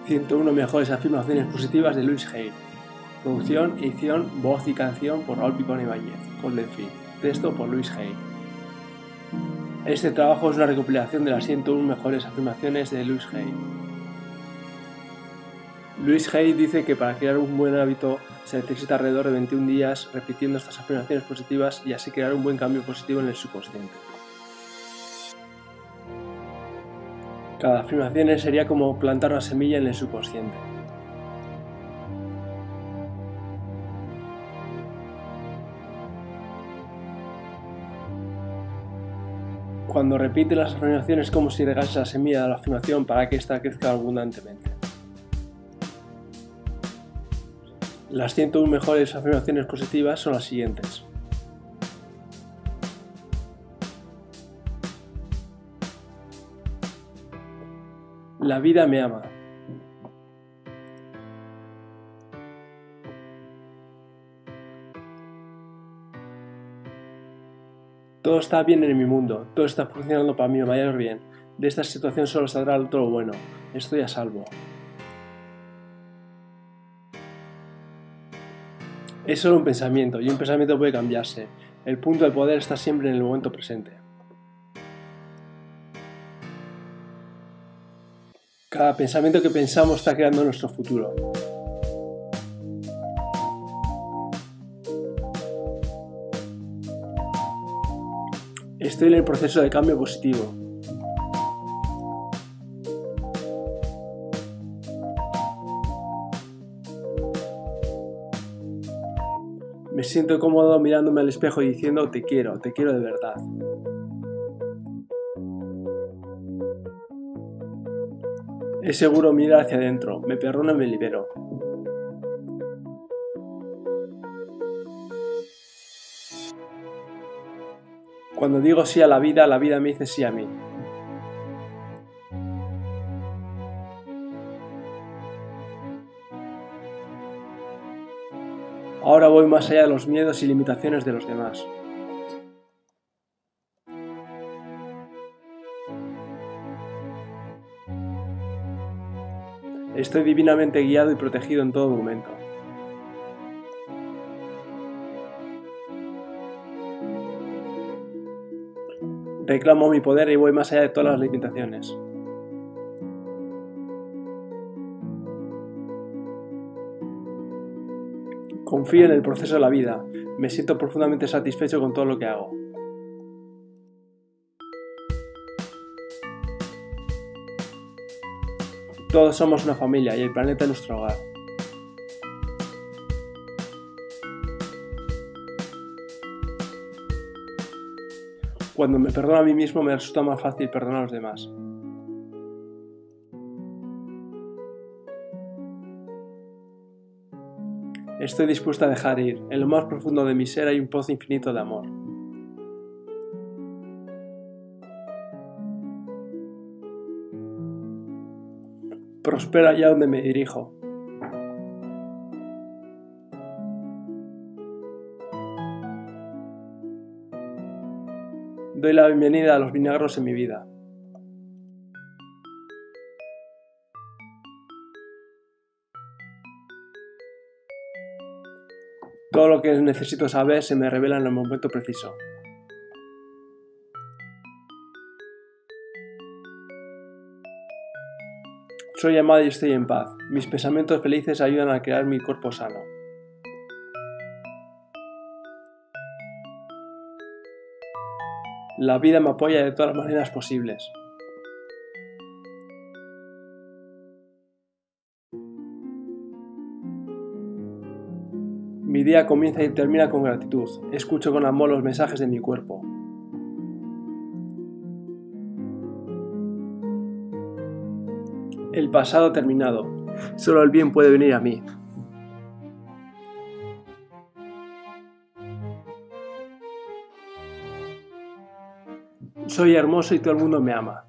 101 mejores afirmaciones positivas de Louise Hay. Producción, edición, voz y canción por Raúl Picón Ibáñez. Golden Fin. Texto por Louise Hay. Este trabajo es una recopilación de las 101 mejores afirmaciones de Louise Hay. Louise Hay dice que para crear un buen hábito se necesita alrededor de 21 días repitiendo estas afirmaciones positivas y así crear un buen cambio positivo en el subconsciente. Cada afirmación sería como plantar una semilla en el subconsciente. Cuando repites las afirmaciones es como si regases la semilla de la afirmación para que ésta crezca abundantemente. Las 101 mejores afirmaciones positivas son las siguientes. La vida me ama. Todo está bien en mi mundo, todo está funcionando para mi mayor bien. De esta situación solo saldrá todo lo bueno. Estoy a salvo. Es solo un pensamiento y un pensamiento puede cambiarse. El punto del poder está siempre en el momento presente. Cada pensamiento que pensamos está creando nuestro futuro. Estoy en el proceso de cambio positivo. Me siento cómodo mirándome al espejo y diciendo te quiero de verdad. Es seguro mirar hacia adentro, me perdono y me libero. Cuando digo sí a la vida me dice sí a mí. Ahora voy más allá de los miedos y limitaciones de los demás. Estoy divinamente guiado y protegido en todo momento. Reclamo mi poder y voy más allá de todas las limitaciones. Confío en el proceso de la vida. Me siento profundamente satisfecho con todo lo que hago. Todos somos una familia y el planeta es nuestro hogar. Cuando me perdono a mí mismo me resulta más fácil perdonar a los demás. Estoy dispuesta a dejar ir. En lo más profundo de mi ser hay un pozo infinito de amor. Prospero allá donde me dirijo. Doy la bienvenida a los milagros en mi vida. Todo lo que necesito saber se me revela en el momento preciso. Soy amado y estoy en paz. Mis pensamientos felices ayudan a crear mi cuerpo sano. La vida me apoya de todas las maneras posibles. Mi día comienza y termina con gratitud. Escucho con amor los mensajes de mi cuerpo. El pasado ha terminado. Solo el bien puede venir a mí. Soy hermoso y todo el mundo me ama.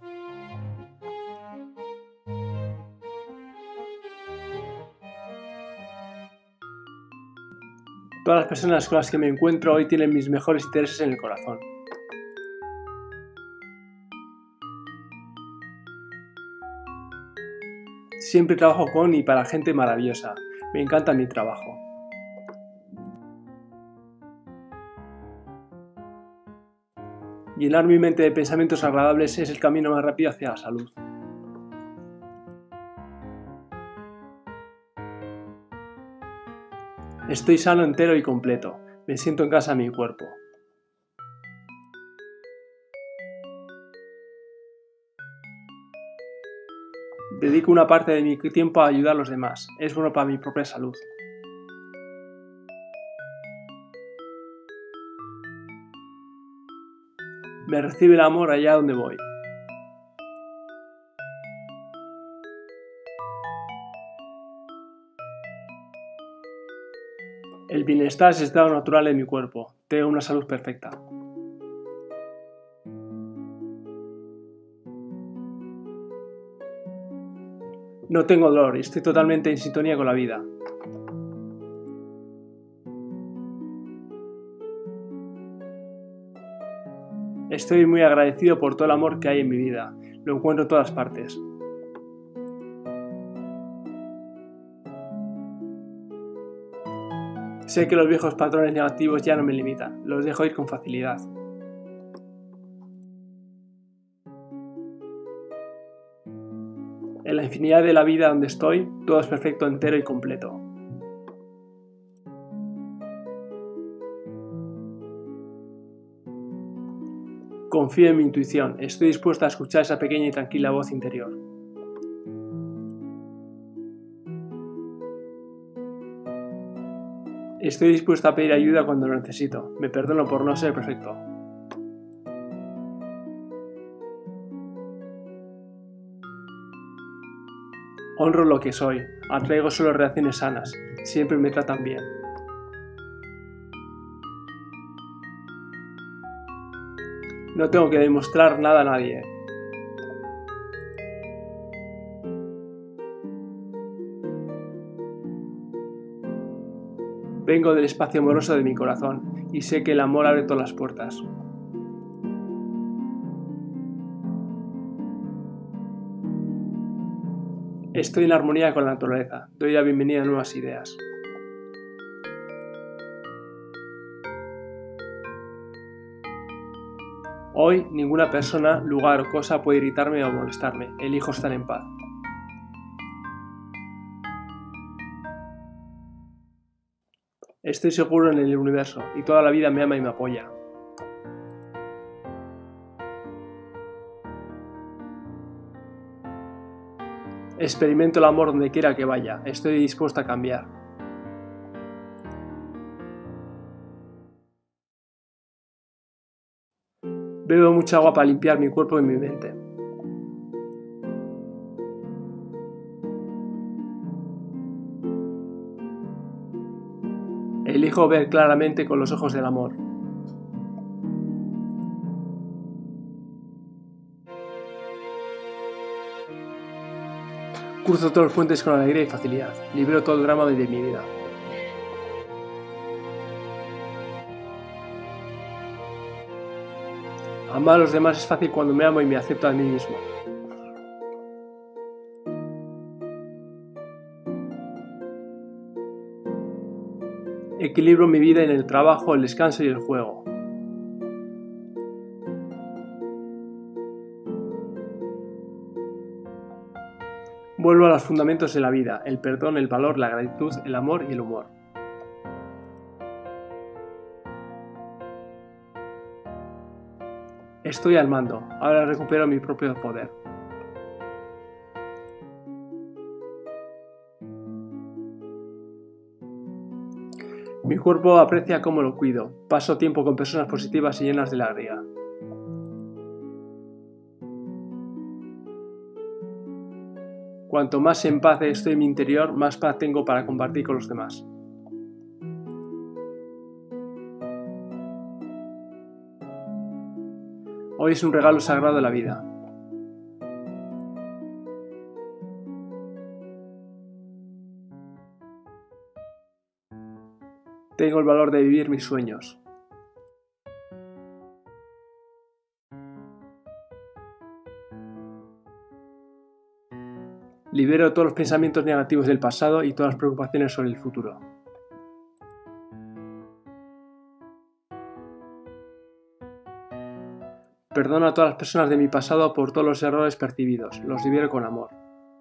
Todas las personas con las que me encuentro hoy tienen mis mejores intereses en el corazón. Siempre trabajo con y para gente maravillosa. Me encanta mi trabajo. Llenar mi mente de pensamientos agradables es el camino más rápido hacia la salud. Estoy sano, entero y completo. Me siento en casa en mi cuerpo. Dedico una parte de mi tiempo a ayudar a los demás. Es bueno para mi propia salud. Me recibe el amor allá donde voy. El bienestar es el estado natural de mi cuerpo. Tengo una salud perfecta. No tengo dolor y estoy totalmente en sintonía con la vida. Estoy muy agradecido por todo el amor que hay en mi vida. Lo encuentro en todas partes. Sé que los viejos patrones negativos ya no me limitan. Los dejo ir con facilidad. En la infinidad de la vida donde estoy, todo es perfecto, entero y completo. Confío en mi intuición. Estoy dispuesto a escuchar esa pequeña y tranquila voz interior. Estoy dispuesto a pedir ayuda cuando lo necesito. Me perdono por no ser perfecto. Honro lo que soy. Atraigo solo reacciones sanas. Siempre me tratan bien. No tengo que demostrar nada a nadie. Vengo del espacio amoroso de mi corazón y sé que el amor abre todas las puertas. Estoy en armonía con la naturaleza. Doy la bienvenida a nuevas ideas. Hoy ninguna persona, lugar o cosa puede irritarme o molestarme. Elijo estar en paz. Estoy seguro en el universo y toda la vida me ama y me apoya. Experimento el amor donde quiera que vaya. Estoy dispuesto a cambiar. Bebo mucha agua para limpiar mi cuerpo y mi mente. Elijo ver claramente con los ojos del amor. Cruzo todos los puentes con alegría y facilidad. Libero todo el drama de mi vida. Amar a los demás es fácil cuando me amo y me acepto a mí mismo. Equilibro mi vida en el trabajo, el descanso y el juego. Vuelvo a los fundamentos de la vida, el perdón, el valor, la gratitud, el amor y el humor. Estoy al mando, ahora recupero mi propio poder. Mi cuerpo aprecia cómo lo cuido. Paso tiempo con personas positivas y llenas de alegría. Cuanto más en paz estoy en mi interior, más paz tengo para compartir con los demás. Hoy es un regalo sagrado de la vida. Tengo el valor de vivir mis sueños. Libero todos los pensamientos negativos del pasado y todas las preocupaciones sobre el futuro. Perdono a todas las personas de mi pasado por todos los errores percibidos. Los libero con amor.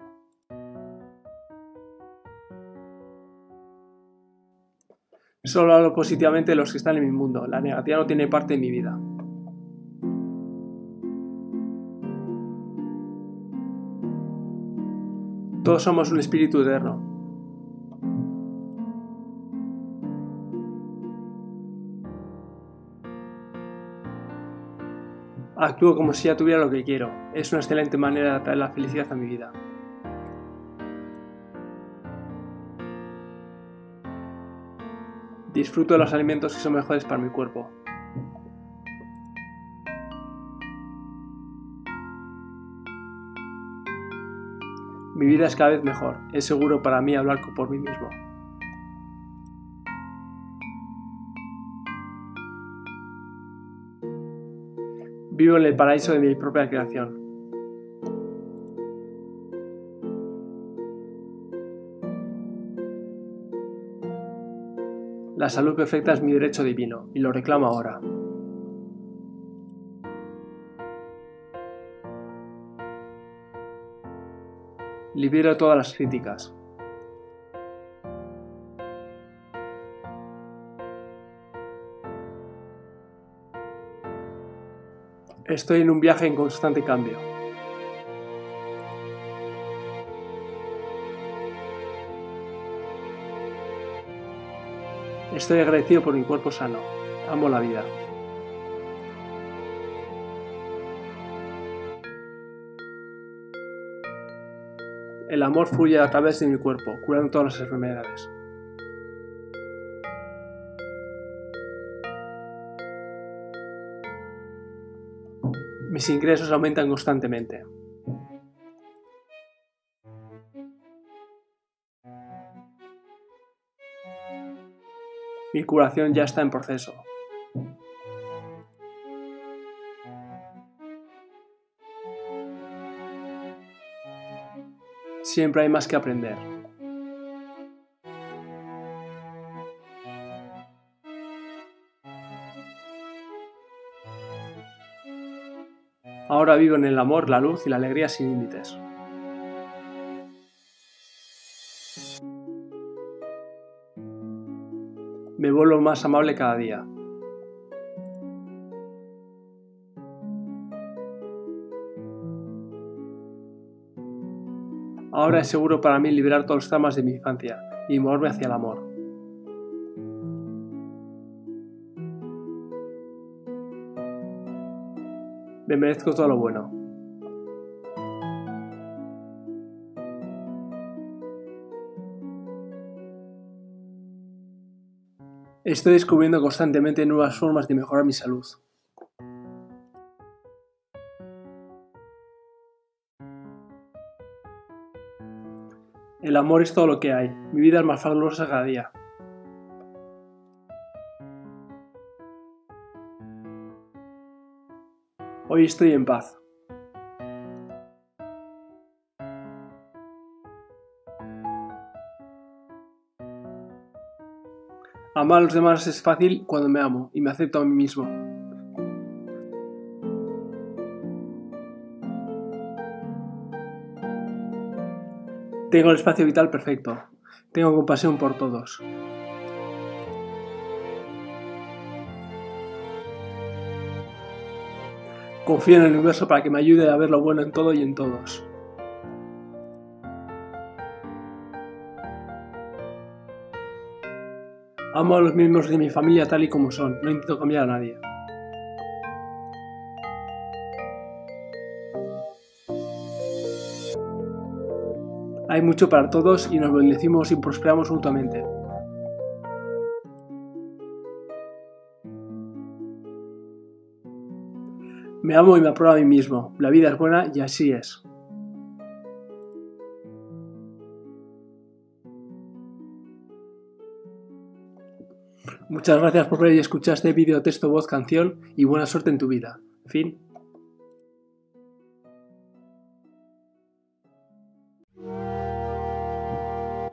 Solo hablo positivamente de los que están en mi mundo. La negatividad no tiene parte en mi vida. Todos somos un espíritu eterno. Actúo como si ya tuviera lo que quiero. Es una excelente manera de atraer la felicidad a mi vida. Disfruto de los alimentos que son mejores para mi cuerpo. Mi vida es cada vez mejor. Es seguro para mí hablar por mí mismo. Vivo en el paraíso de mi propia creación. La salud perfecta es mi derecho divino y lo reclamo ahora. Libero todas las críticas. Estoy en un viaje en constante cambio. Estoy agradecido por mi cuerpo sano. Amo la vida. El amor fluye a través de mi cuerpo, curando todas las enfermedades. Mis ingresos aumentan constantemente. Mi curación ya está en proceso. Siempre hay más que aprender. Ahora vivo en el amor, la luz y la alegría sin límites. Me vuelvo más amable cada día. Ahora es seguro para mí liberar todos los traumas de mi infancia y moverme hacia el amor. Me merezco todo lo bueno. Estoy descubriendo constantemente nuevas formas de mejorar mi salud. El amor es todo lo que hay. Mi vida es más fabulosa cada día. Hoy estoy en paz. Amar a los demás es fácil cuando me amo y me acepto a mí mismo. Tengo el espacio vital perfecto. Tengo compasión por todos. Confío en el universo para que me ayude a ver lo bueno en todo y en todos. Amo a los miembros de mi familia tal y como son. No intento cambiar a nadie. Hay mucho para todos y nos bendecimos y prosperamos mutuamente. Me amo y me apruebo a mí mismo. La vida es buena y así es. Muchas gracias por ver y escuchar este vídeo, texto, voz, canción y buena suerte en tu vida. Fin.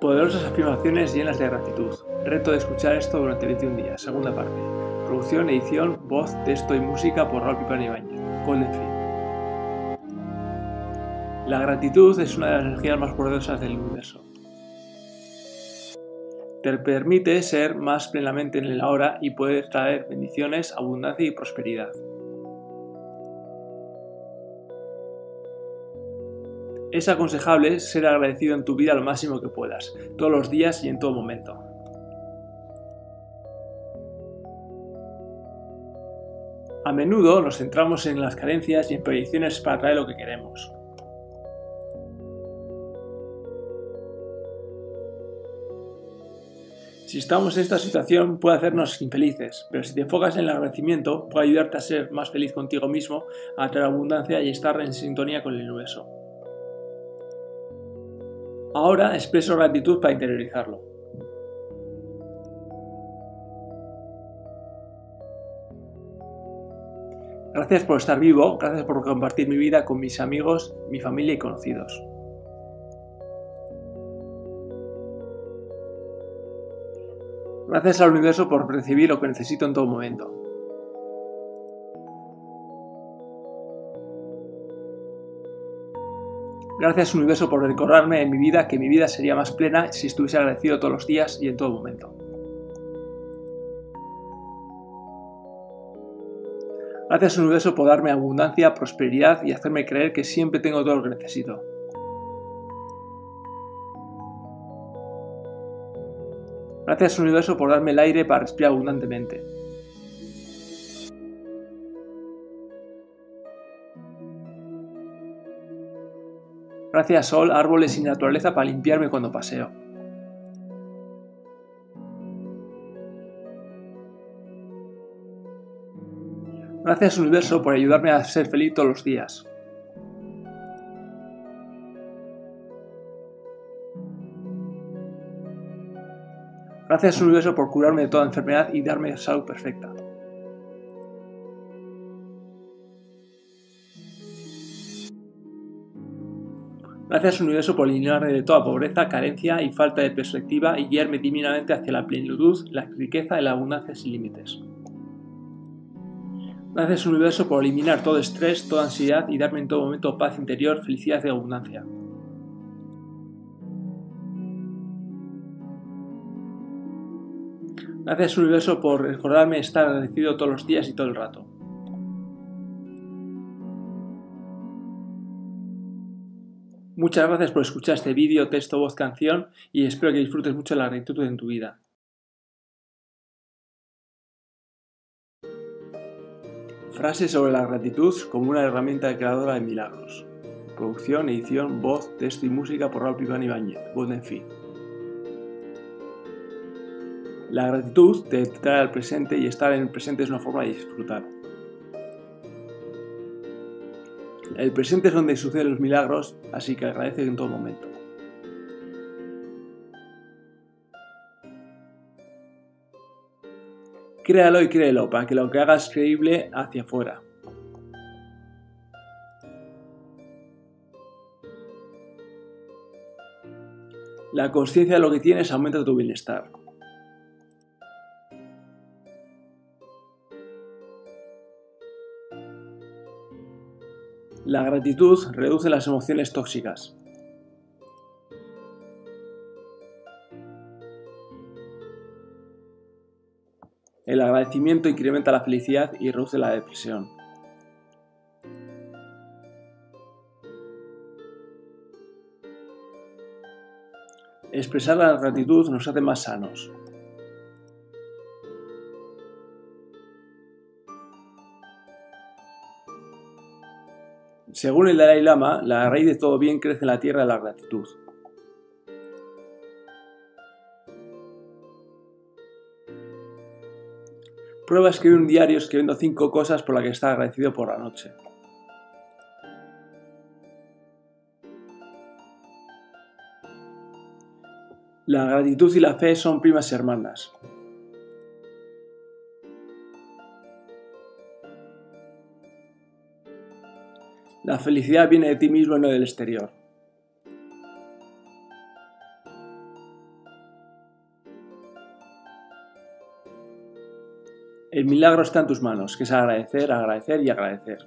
Poderosas afirmaciones llenas de gratitud. Reto de escuchar esto durante 21 días. Segunda parte. Producción, edición, voz, texto y música por Raúl Pipán Ibáñez. Golden Fin. La gratitud es una de las energías más poderosas del universo. Te permite ser más plenamente en el ahora y poder traer bendiciones, abundancia y prosperidad. Es aconsejable ser agradecido en tu vida lo máximo que puedas, todos los días y en todo momento. A menudo nos centramos en las carencias y en proyecciones para atraer lo que queremos. Si estamos en esta situación puede hacernos infelices, pero si te enfocas en el agradecimiento puede ayudarte a ser más feliz contigo mismo, a atraer abundancia y estar en sintonía con el universo. Ahora expreso gratitud para interiorizarlo. Gracias por estar vivo, gracias por compartir mi vida con mis amigos, mi familia y conocidos. Gracias al universo por recibir lo que necesito en todo momento. Gracias universo por recordarme en mi vida que mi vida sería más plena si estuviese agradecido todos los días y en todo momento. Gracias universo por darme abundancia, prosperidad y hacerme creer que siempre tengo todo lo que necesito. Gracias universo por darme el aire para respirar abundantemente. Gracias sol, árboles y naturaleza para limpiarme cuando paseo. Gracias universo por ayudarme a ser feliz todos los días. Gracias universo por curarme de toda enfermedad y darme salud perfecta. Gracias universo por eliminarme de toda pobreza, carencia y falta de perspectiva y guiarme divinamente hacia la plenitud, la riqueza y la abundancia sin límites. Gracias universo por eliminar todo estrés, toda ansiedad y darme en todo momento paz interior, felicidad y abundancia. Gracias universo por recordarme estar agradecido todos los días y todo el rato. Muchas gracias por escuchar este vídeo, texto, voz, canción y espero que disfrutes mucho de la gratitud en tu vida. Frases sobre la gratitud como una herramienta creadora de milagros. Producción, edición, voz, texto y música por Raúl Pipán Ibáñez. Golden Fin. La gratitud te trae al presente y estar en el presente es una forma de disfrutar. El presente es donde suceden los milagros, así que agradece en todo momento. Créalo y créelo para que lo que hagas creíble hacia afuera. La consciencia de lo que tienes aumenta tu bienestar. La gratitud reduce las emociones tóxicas. El agradecimiento incrementa la felicidad y reduce la depresión. Expresar la gratitud nos hace más sanos. Según el Dalai Lama, la raíz de todo bien crece en la tierra de la gratitud. Prueba a escribir un diario escribiendo 5 cosas por las que estás agradecido por la noche. La gratitud y la fe son primas hermanas. La felicidad viene de ti mismo y no del exterior. El milagro está en tus manos, que es agradecer, agradecer y agradecer.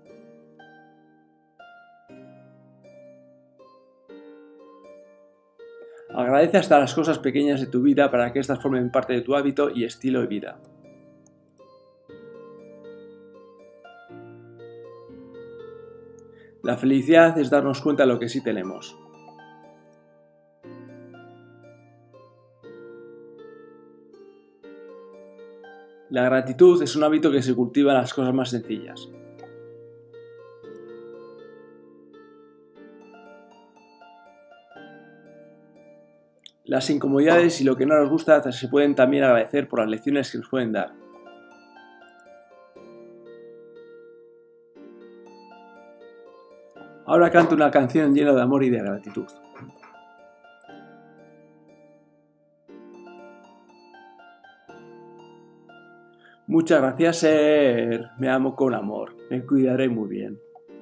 Agradece hasta las cosas pequeñas de tu vida para que éstas formen parte de tu hábito y estilo de vida. La felicidad es darnos cuenta de lo que sí tenemos. La gratitud es un hábito que se cultiva en las cosas más sencillas. Las incomodidades y lo que no nos gusta se pueden también agradecer por las lecciones que nos pueden dar. Ahora canto una canción llena de amor y de gratitud. Muchas gracias, Ser. Me amo con amor. Me cuidaré muy bien.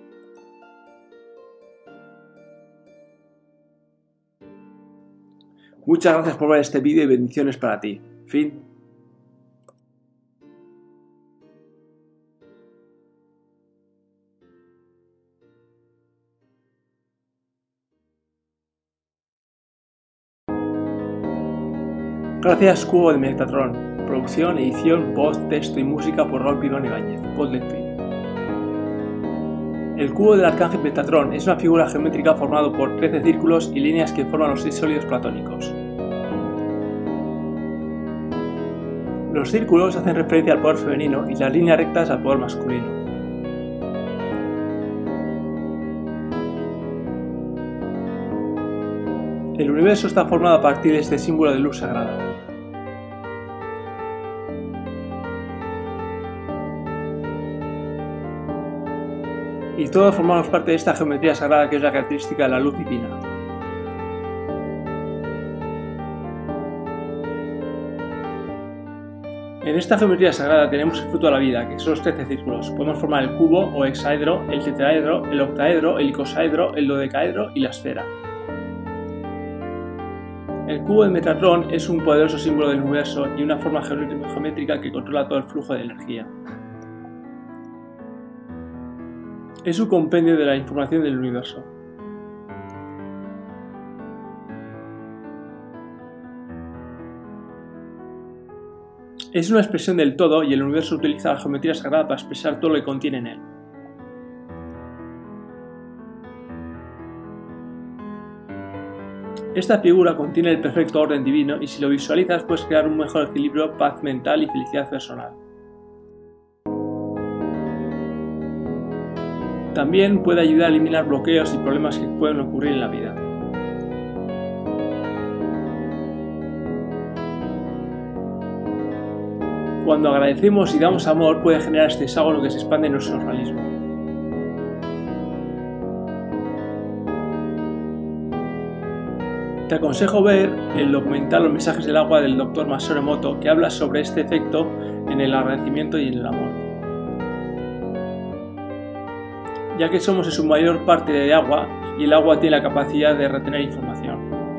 Muchas gracias por ver este vídeo y bendiciones para ti. Fin. Gracias, Cubo de Metatron. Producción, edición, voz, texto y música por Raúl Pibón Ibáñez. Golden Fin. El cubo del arcángel Metatron es una figura geométrica formada por 13 círculos y líneas que forman los 6 sólidos platónicos. Los círculos hacen referencia al poder femenino y las líneas rectas al poder masculino. El universo está formado a partir de este símbolo de luz sagrada. Y todos formamos parte de esta geometría sagrada que es la característica de la luz divina. En esta geometría sagrada tenemos el fruto de la vida, que son los 13 círculos. Podemos formar el cubo o hexaedro, el tetraedro, el octaedro, el icosaedro, el dodecaedro y la esfera. El cubo de Metatron es un poderoso símbolo del universo y una forma geométrica que controla todo el flujo de energía. Es un compendio de la información del universo. Es una expresión del todo y el universo utiliza la geometría sagrada para expresar todo lo que contiene en él. Esta figura contiene el perfecto orden divino y si lo visualizas puedes crear un mejor equilibrio, paz mental y felicidad personal. También puede ayudar a eliminar bloqueos y problemas que pueden ocurrir en la vida. Cuando agradecemos y damos amor puede generar este hexágono que se expande en nuestro organismo. Te aconsejo ver el documental Los mensajes del agua del Dr. Masaru Emoto que habla sobre este efecto en el agradecimiento y en el amor. Ya que somos en su mayor parte de agua y el agua tiene la capacidad de retener información.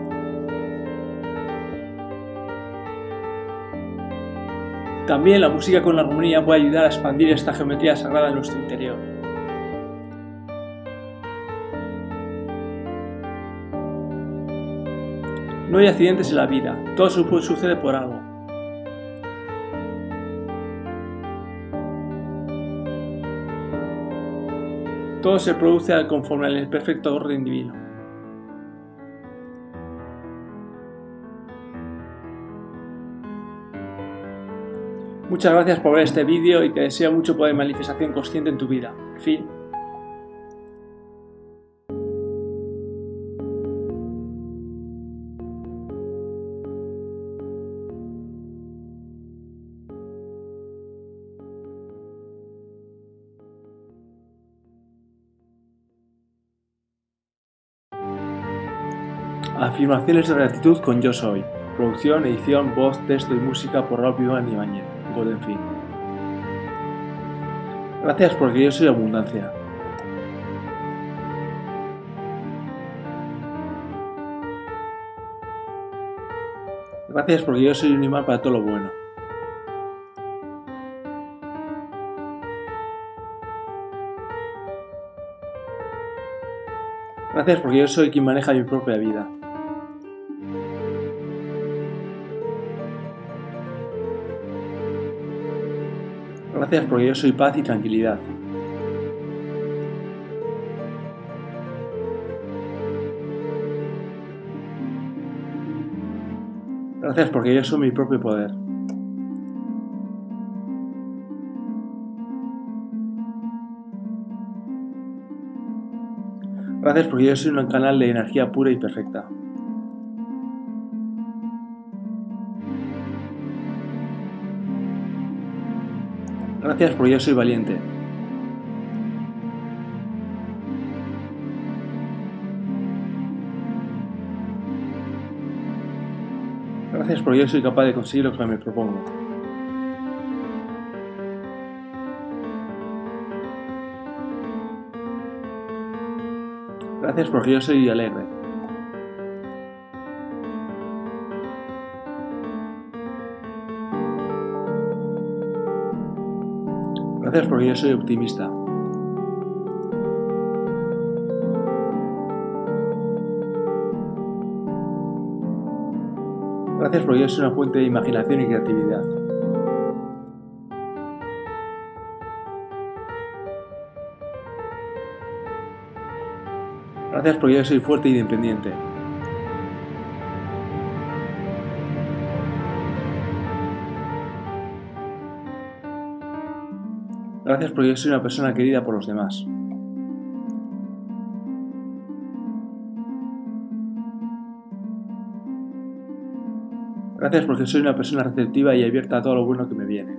También la música con la armonía puede ayudar a expandir esta geometría sagrada en nuestro interior. No hay accidentes en la vida, todo sucede por algo. Todo se produce conforme al perfecto orden divino. Muchas gracias por ver este vídeo y te deseo mucho poder de manifestación consciente en tu vida. Fin. Afirmaciones de gratitud con Yo Soy. Producción, edición, voz, texto y música por Raúl Pibón Ibáñez. Golden Fin. Gracias porque yo soy abundancia. Gracias porque yo soy un imán para todo lo bueno. Gracias porque yo soy quien maneja mi propia vida. Gracias porque yo soy paz y tranquilidad. Gracias porque yo soy mi propio poder. Gracias porque yo soy un canal de energía pura y perfecta. Gracias porque yo soy valiente. Gracias porque yo soy capaz de conseguir lo que me propongo. Gracias porque yo soy alegre. Gracias porque yo soy optimista. Gracias porque yo soy una fuente de imaginación y creatividad. Gracias porque yo soy fuerte e independiente. Gracias porque yo soy una persona querida por los demás. Gracias porque soy una persona receptiva y abierta a todo lo bueno que me viene.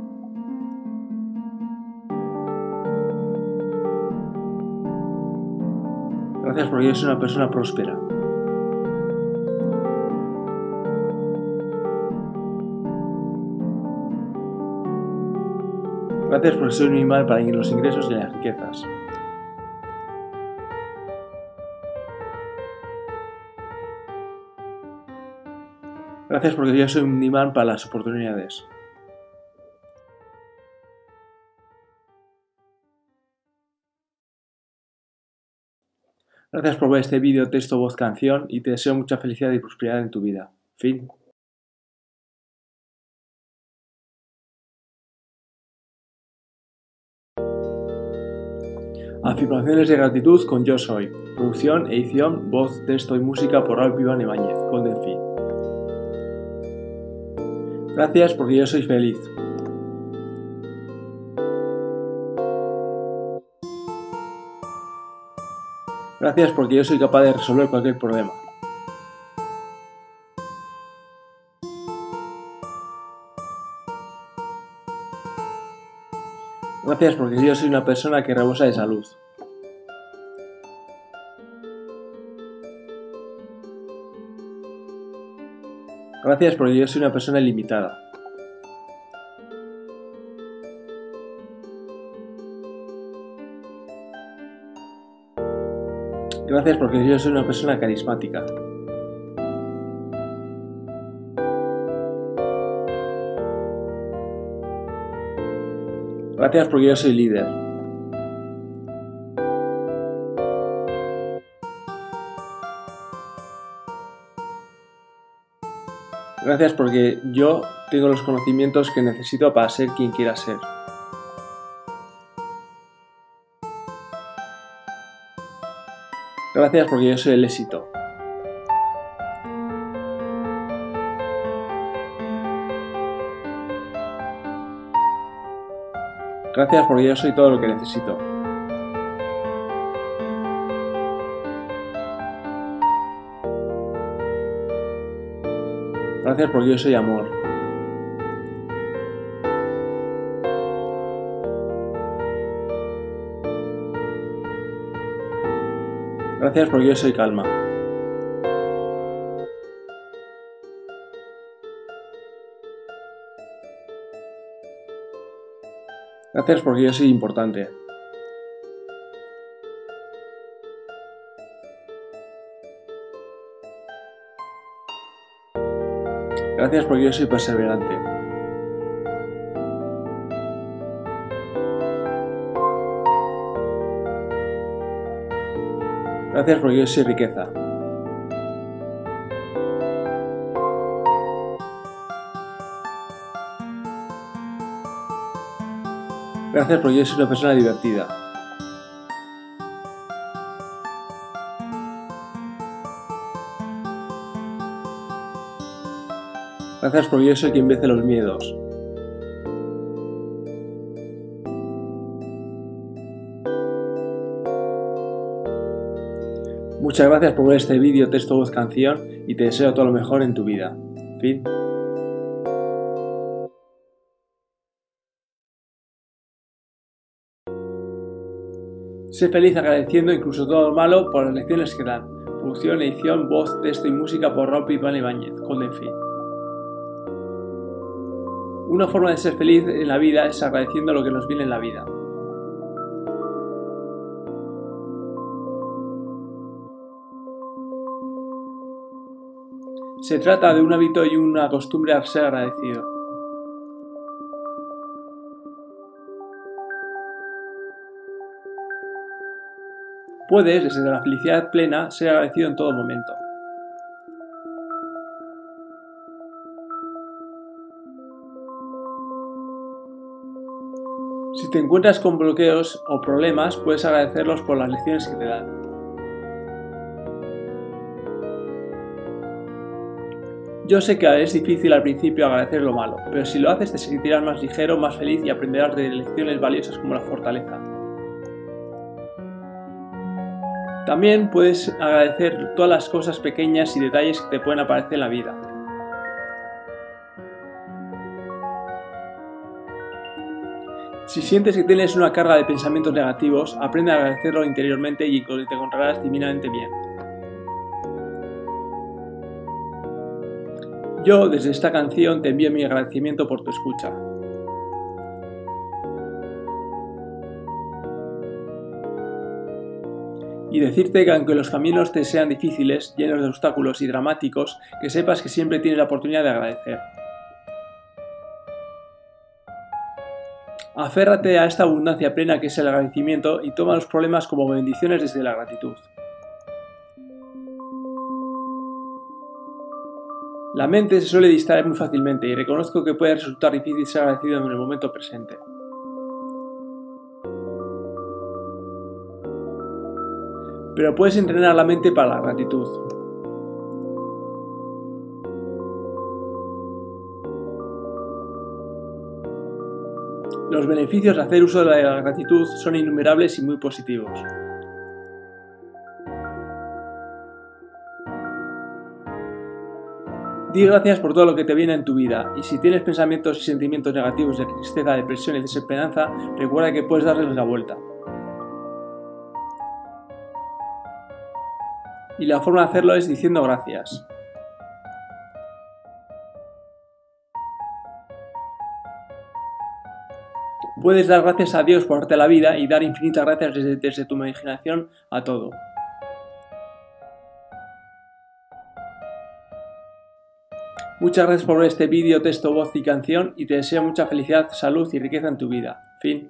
Gracias porque yo soy una persona próspera. Gracias porque soy un imán para los ingresos y las riquezas. Gracias porque yo soy un imán para las oportunidades. Gracias por ver este vídeo, texto, voz, canción y te deseo mucha felicidad y prosperidad en tu vida. Fin. Afirmaciones de gratitud con Yo Soy. Producción, edición, voz, texto y música por Raúl Iván Ibáñez. Golden Fi. Gracias porque yo soy feliz. Gracias porque yo soy capaz de resolver cualquier problema. Gracias porque yo soy una persona que rebosa de salud. Gracias porque yo soy una persona ilimitada. Gracias porque yo soy una persona carismática. Gracias porque yo soy líder. Gracias porque yo tengo los conocimientos que necesito para ser quien quiera ser. Gracias porque yo soy el éxito. Gracias porque yo soy todo lo que necesito. Gracias porque yo soy amor. Gracias porque yo soy calma. Gracias porque yo soy importante. Gracias porque yo soy perseverante. Gracias, progreso y riqueza. Gracias, porque yo soy una persona divertida. Gracias, porque yo soy quien vence los miedos. Muchas gracias por ver este vídeo, texto, voz, canción y te deseo todo lo mejor en tu vida. Fin. Sé feliz agradeciendo incluso todo lo malo por las lecciones que dan. Producción, edición, voz, texto y música por Raúl Pipán Ibáñez, Golden Fin. Una forma de ser feliz en la vida es agradeciendo lo que nos viene en la vida. Se trata de un hábito y una costumbre a ser agradecido. Puedes, desde la felicidad plena, ser agradecido en todo momento. Si te encuentras con bloqueos o problemas, puedes agradecerlos por las lecciones que te dan. Yo sé que es difícil al principio agradecer lo malo, pero si lo haces te sentirás más ligero, más feliz y aprenderás de lecciones valiosas como la fortaleza. También puedes agradecer todas las cosas pequeñas y detalles que te pueden aparecer en la vida. Si sientes que tienes una carga de pensamientos negativos, aprende a agradecerlo interiormente y te encontrarás divinamente bien. Yo, desde esta canción, te envío mi agradecimiento por tu escucha. Y decirte que aunque los caminos te sean difíciles, llenos de obstáculos y dramáticos, que sepas que siempre tienes la oportunidad de agradecer. Aférrate a esta abundancia plena que es el agradecimiento y toma los problemas como bendiciones desde la gratitud. La mente se suele distraer muy fácilmente y reconozco que puede resultar difícil ser agradecido en el momento presente. Pero puedes entrenar la mente para la gratitud. Los beneficios de hacer uso de la gratitud son innumerables y muy positivos. Di gracias por todo lo que te viene en tu vida, y si tienes pensamientos y sentimientos negativos de tristeza, depresión y desesperanza, recuerda que puedes darles la vuelta. Y la forma de hacerlo es diciendo gracias. Puedes dar gracias a Dios por darte la vida y dar infinitas gracias desde tu imaginación a todo. Muchas gracias por ver este vídeo, texto, voz y canción y te deseo mucha felicidad, salud y riqueza en tu vida. Fin.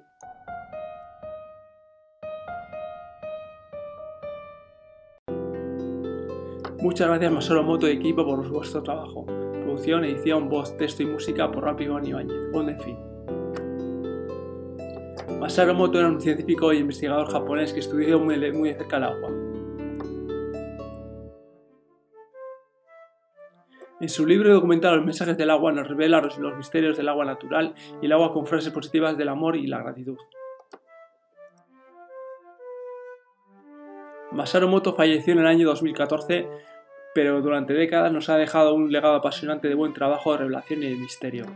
Muchas gracias Masaru Emoto y equipo por vuestro trabajo. Producción, edición, voz, texto y música por Raúl Pipán Ibáñez, Golden Fin. Masaru Emoto era un científico e investigador japonés que estudió muy de cerca el agua. En su libro documental Los mensajes del agua nos revela los misterios del agua natural y el agua con frases positivas del amor y la gratitud. Masaru Emoto falleció en el año 2014, pero durante décadas nos ha dejado un legado apasionante de buen trabajo, de revelación y de misterio.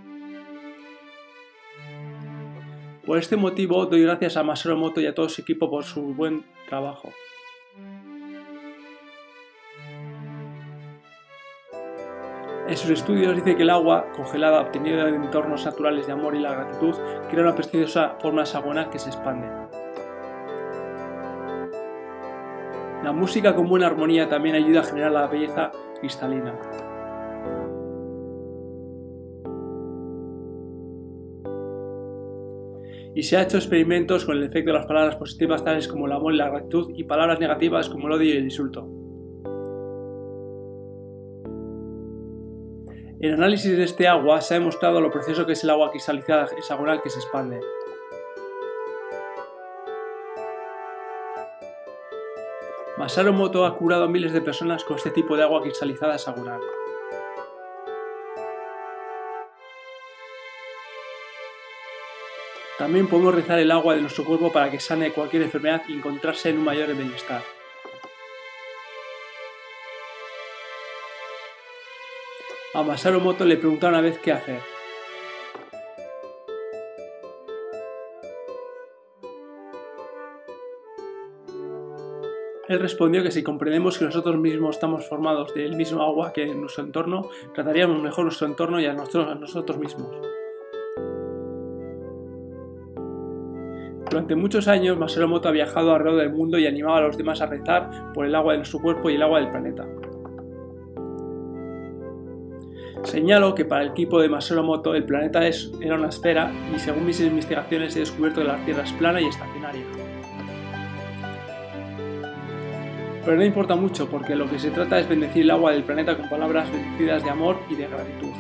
Por este motivo doy gracias a Masaru Emoto y a todo su equipo por su buen trabajo. En sus estudios dice que el agua congelada obtenida de entornos naturales de amor y la gratitud crea una preciosa forma hexagonal que se expande. La música con buena armonía también ayuda a generar la belleza cristalina. y se ha hecho experimentos con el efecto de las palabras positivas tales como el amor y la gratitud y palabras negativas como el odio y el insulto. En análisis de este agua se ha demostrado lo precioso que es el agua cristalizada hexagonal que se expande. Masaru Emoto ha curado a miles de personas con este tipo de agua cristalizada hexagonal. También podemos rezar el agua de nuestro cuerpo para que sane cualquier enfermedad y encontrarse en un mayor bienestar. A Masaru Emoto le preguntaron una vez qué hacer. Él respondió que si comprendemos que nosotros mismos estamos formados del mismo agua que en nuestro entorno, trataríamos mejor nuestro entorno y a nosotros mismos. Durante muchos años, Masaru Emoto ha viajado alrededor del mundo y animaba a los demás a rezar por el agua de nuestro cuerpo y el agua del planeta. Señalo que para el equipo de Masaru Emoto el planeta era una esfera y según mis investigaciones he descubierto que la Tierra es plana y estacionaria. Pero no importa mucho porque lo que se trata es bendecir el agua del planeta con palabras bendecidas de amor y de gratitud.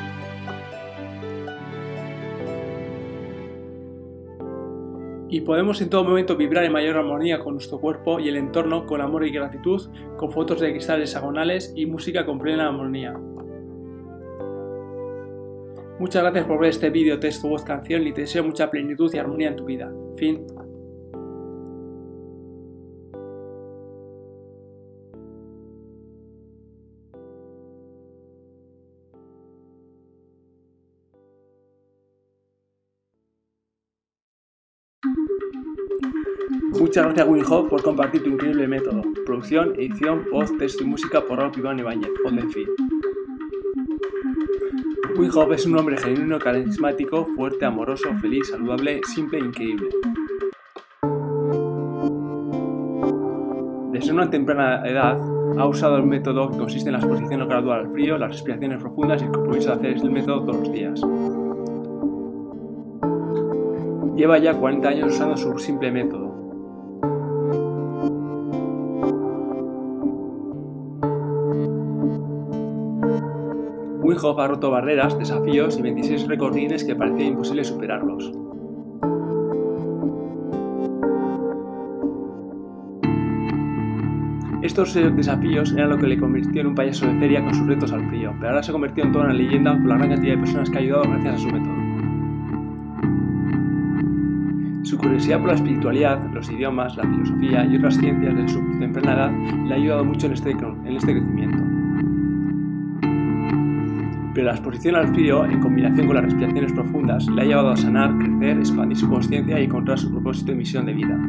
Y podemos en todo momento vibrar en mayor armonía con nuestro cuerpo y el entorno con amor y gratitud, con fotos de cristales hexagonales y música con plena armonía. Muchas gracias por ver este vídeo, texto, voz, canción y te deseo mucha plenitud y armonía en tu vida. Fin. Muchas gracias Wim Hof por compartir tu increíble método. Producción, edición, voz, texto y música por Raúl Iván Ibáñez, Golden Fin. Wim Hof es un hombre genuino, carismático, fuerte, amoroso, feliz, saludable, simple e increíble. Desde una temprana edad ha usado el método que consiste en la exposición gradual al frío, las respiraciones profundas y el compromiso de hacer el método todos los días. Lleva ya 40 años usando su simple método. Wim Hof ha roto barreras, desafíos y 26 récords Guinness que parecía imposible superarlos. Estos desafíos eran lo que le convirtió en un payaso de feria con sus retos al frío, pero ahora se ha convertido en toda una leyenda por la gran cantidad de personas que ha ayudado gracias a su método. Su curiosidad por la espiritualidad, los idiomas, la filosofía y otras ciencias desde su temprana edad le ha ayudado mucho en este crecimiento. Pero la exposición al frío, en combinación con las respiraciones profundas, le ha llevado a sanar, crecer, expandir su consciencia y encontrar su propósito y misión de vida.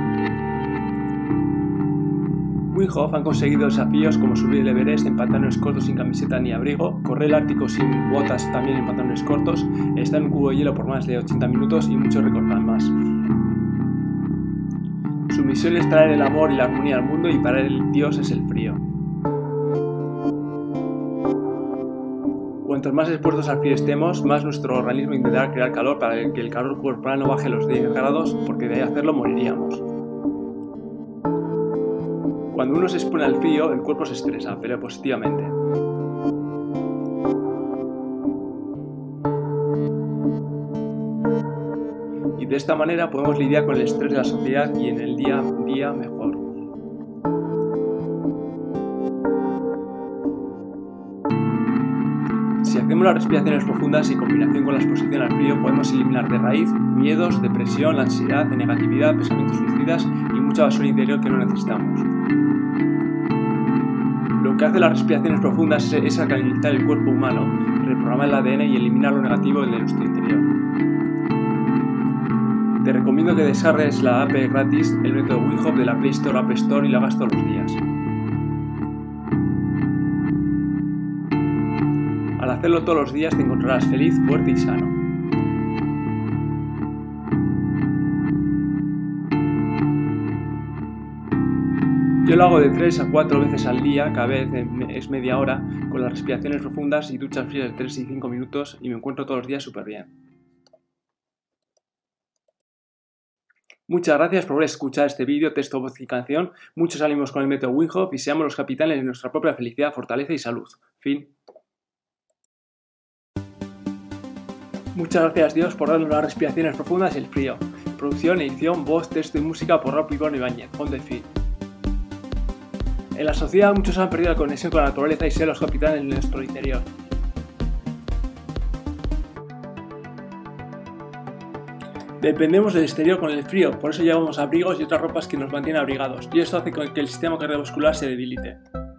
Wim Hof han conseguido desafíos como subir el Everest en pantalones cortos sin camiseta ni abrigo, correr el Ártico sin botas también en pantalones cortos, estar en un cubo de hielo por más de 80 minutos y muchos récords más. Su misión es traer el amor y la armonía al mundo y para él Dios es el frío. Cuantos más expuestos al frío estemos, más nuestro organismo intentará crear calor para que el calor corporal no baje los 10 grados, porque de hacerlo moriríamos. Cuando uno se expone al frío, el cuerpo se estresa, pero positivamente. Y de esta manera podemos lidiar con el estrés de la sociedad y en el día a día mejor. Si hacemos las respiraciones profundas y en combinación con la exposición al frío, podemos eliminar de raíz miedos, depresión, ansiedad, negatividad, pensamientos suicidas y mucha basura interior que no necesitamos. Lo que hace las respiraciones profundas es alcalinizar el cuerpo humano, reprogramar el ADN y eliminar lo negativo de nuestro interior. Te recomiendo que descargues la app gratis, el método Wim Hof de la Play Store o App Store y lo hagas todos los días. Al hacerlo todos los días te encontrarás feliz, fuerte y sano. Yo lo hago de 3 a 4 veces al día, cada vez es media hora, con las respiraciones profundas y duchas frías de 3 y 5 minutos y me encuentro todos los días súper bien. Muchas gracias por escuchar este vídeo, texto, voz y canción. Muchos ánimos con el método Wim Hof y seamos los capitanes de nuestra propia felicidad, fortaleza y salud. Fin. Muchas gracias Dios por darnos las respiraciones profundas y el frío. Producción, edición, voz, texto y música por Rob Ivonne Ibáñez. On the Fin. En la sociedad muchos han perdido la conexión con la naturaleza y ser los capitanes de nuestro interior. Dependemos del exterior con el frío, por eso llevamos abrigos y otras ropas que nos mantienen abrigados, y esto hace que el sistema cardiovascular se debilite.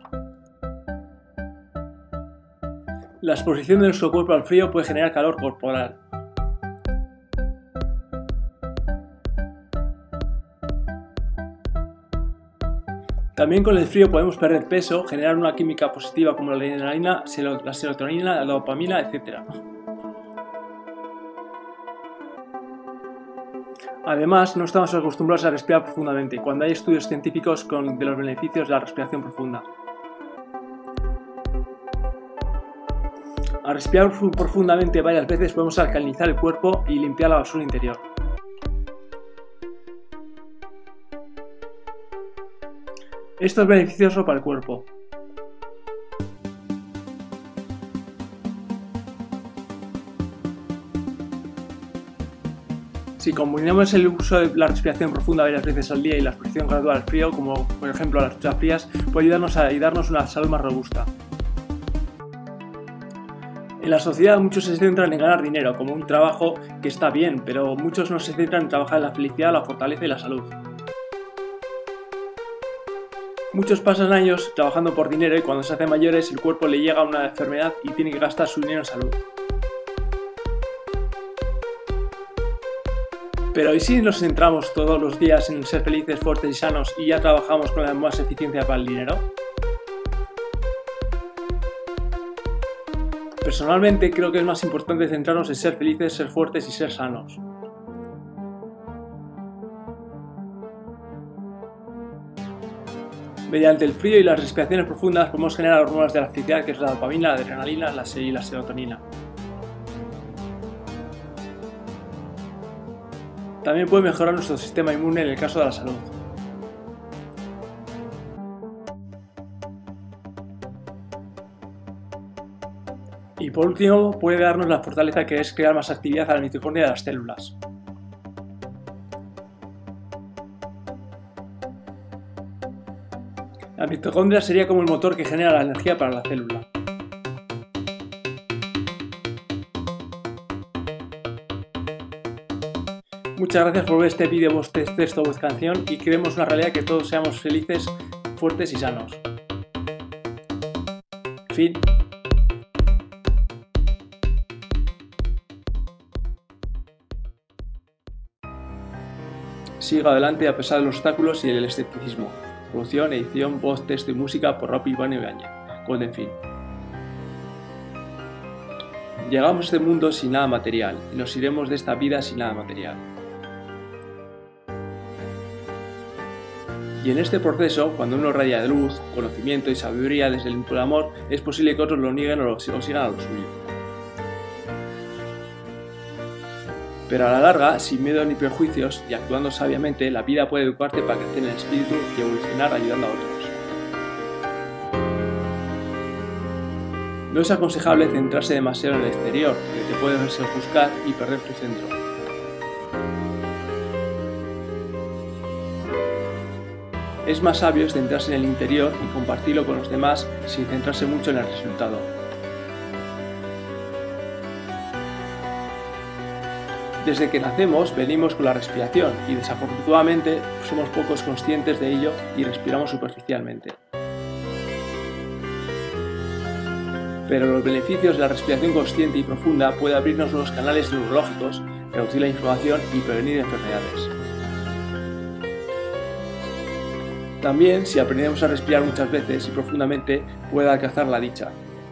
La exposición de nuestro cuerpo al frío puede generar calor corporal. También con el frío podemos perder peso, generar una química positiva como la adrenalina, la serotonina, la dopamina, etc. Además, no estamos acostumbrados a respirar profundamente, cuando hay estudios científicos de los beneficios de la respiración profunda. Al respirar profundamente varias veces podemos alcalinizar el cuerpo y limpiar la basura interior. Esto es beneficioso para el cuerpo. Si combinamos el uso de la respiración profunda varias veces al día y la exposición gradual al frío, como por ejemplo a las duchas frías, puede ayudarnos a una salud más robusta. En la sociedad muchos se centran en ganar dinero como un trabajo que está bien, pero muchos no se centran en trabajar en la felicidad, la fortaleza y la salud. Muchos pasan años trabajando por dinero y cuando se hacen mayores el cuerpo le llega una enfermedad y tiene que gastar su dinero en salud. Pero ¿y si nos centramos todos los días en ser felices, fuertes y sanos y ya trabajamos con la más eficiencia para el dinero? Personalmente creo que es más importante centrarnos en ser felices, ser fuertes y ser sanos. Mediante el frío y las respiraciones profundas podemos generar hormonas de la felicidad, que es la dopamina, la adrenalina y la serotonina. También puede mejorar nuestro sistema inmune en el caso de la salud. Y por último, puede darnos la fortaleza que es crear más actividad a la mitocondria de las células. La mitocondria sería como el motor que genera la energía para la célula. Muchas gracias por ver este vídeo, voz, texto, voz, canción y queremos una realidad que todos seamos felices, fuertes y sanos. Fin. Siga adelante a pesar de los obstáculos y el escepticismo. Producción, edición, voz, texto y música por Rob Ivonne Ibáñez. On Fin. Llegamos a este mundo sin nada material y nos iremos de esta vida sin nada material. Y en este proceso, cuando uno radia de luz, conocimiento y sabiduría desde el impulso del amor, es posible que otros lo nieguen o sigan a lo suyo. Pero a la larga, sin miedo ni prejuicios y actuando sabiamente, la vida puede educarte para crecer en el espíritu y evolucionar ayudando a otros. No es aconsejable centrarse demasiado en el exterior, que te puede ofuscar y perder tu centro. Es más sabio centrarse en el interior y compartirlo con los demás sin centrarse mucho en el resultado. Desde que nacemos venimos con la respiración y desafortunadamente somos pocos conscientes de ello y respiramos superficialmente. Pero los beneficios de la respiración consciente y profunda pueden abrirnos nuevos canales neurológicos, reducir la inflamación y prevenir enfermedades. También, si aprendemos a respirar muchas veces y profundamente, puede alcanzar la dicha.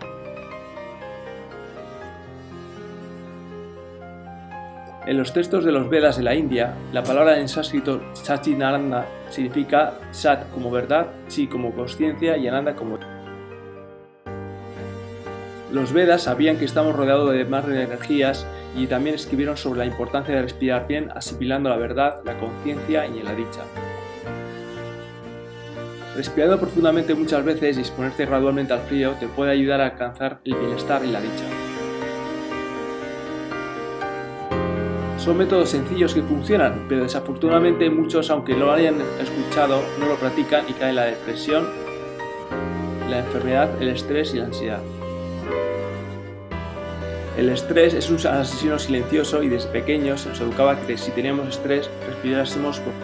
En los textos de los Vedas de la India, la palabra en sánscrito Satchitananda significa Sat como verdad, Chi como consciencia y Ananda como... Los Vedas sabían que estamos rodeados de más energías y también escribieron sobre la importancia de respirar bien, asimilando la verdad, la conciencia y la dicha. Respirando profundamente muchas veces y exponerte gradualmente al frío te puede ayudar a alcanzar el bienestar y la dicha. Son métodos sencillos que funcionan, pero desafortunadamente muchos, aunque lo hayan escuchado, no lo practican y caen en la depresión, la enfermedad, el estrés y la ansiedad. El estrés es un asesino silencioso y desde pequeños se nos educaba que si teníamos estrés respirásemos por...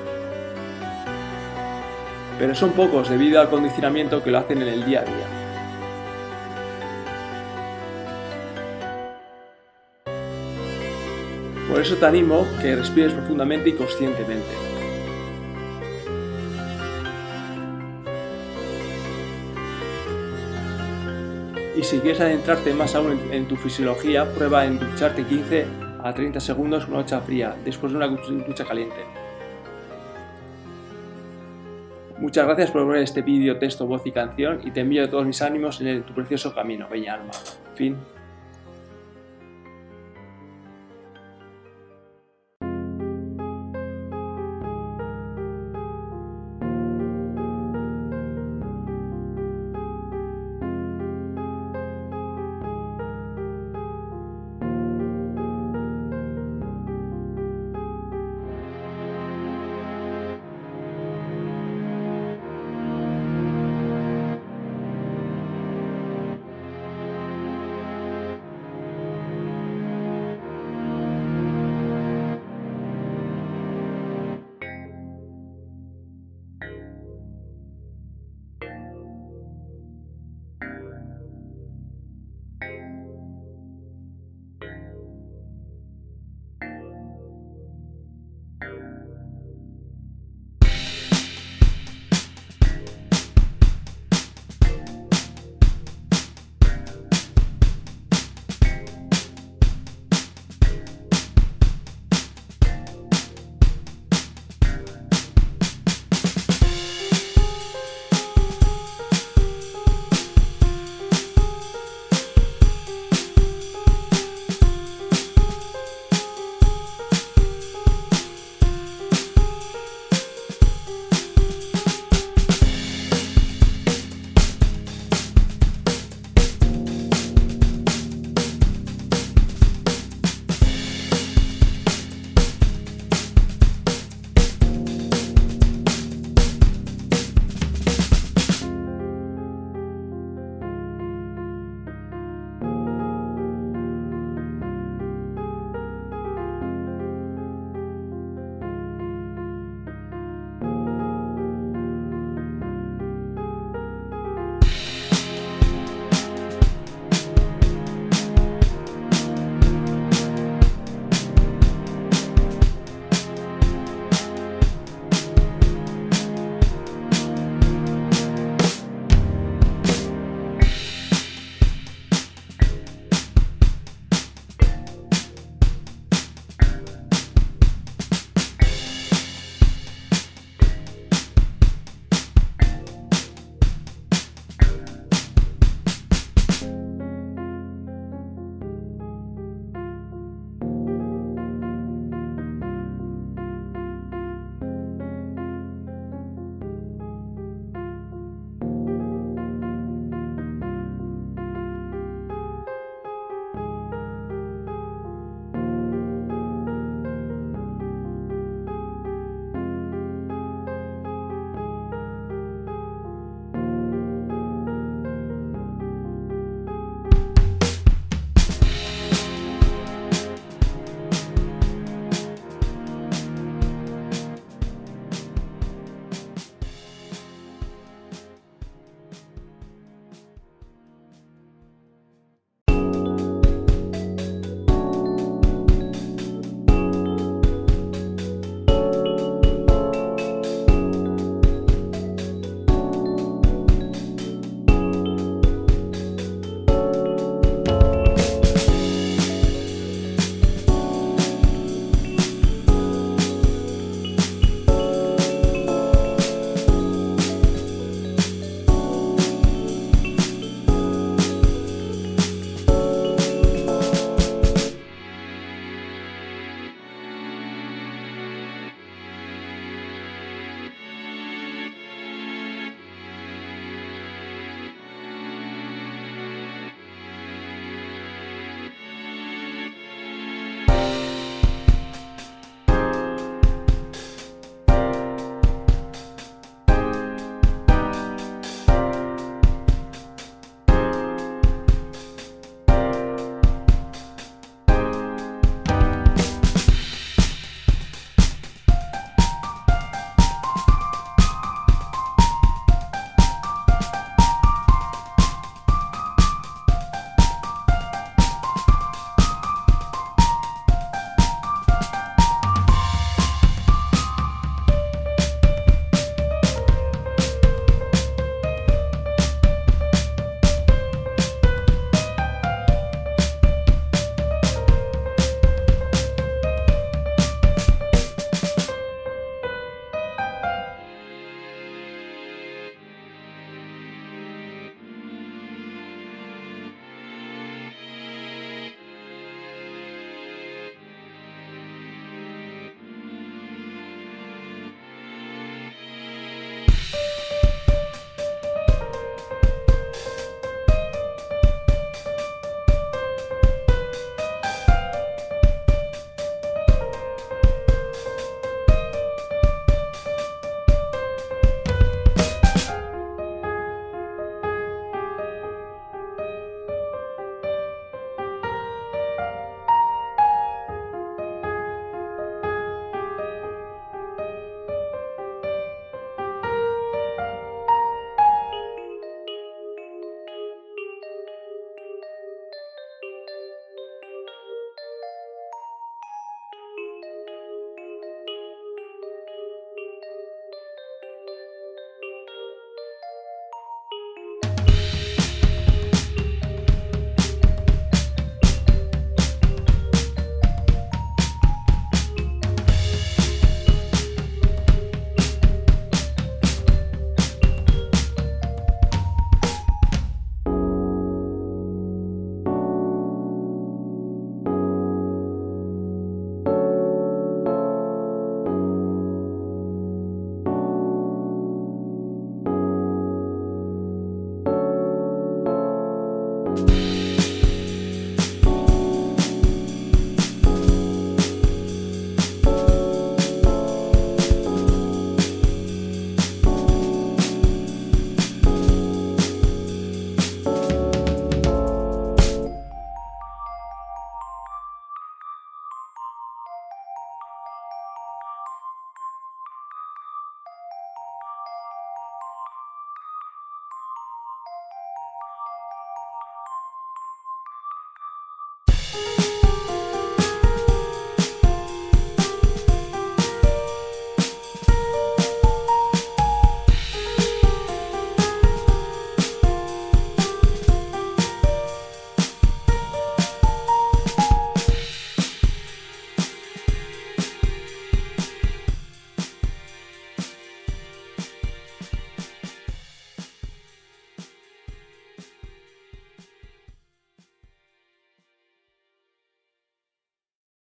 Pero son pocos debido al condicionamiento que lo hacen en el día a día. Por eso te animo que respires profundamente y conscientemente. Y si quieres adentrarte más aún en tu fisiología, prueba en ducharte 15 a 30 segundos con una ducha fría, después de una ducha caliente. Muchas gracias por ver este vídeo, texto, voz y canción y te envío todos mis ánimos en tu precioso camino, bella alma. Fin.